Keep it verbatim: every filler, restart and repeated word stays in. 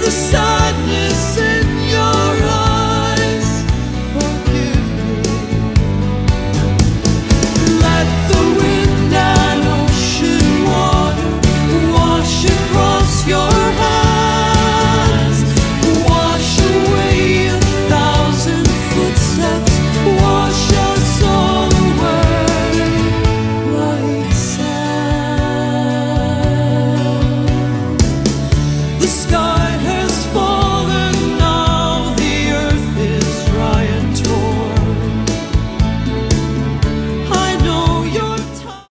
the sadness in your eyes. Forgive me. Let the wind and ocean water wash across your hands, wash away a thousand footsteps, wash us all away like sand. The sky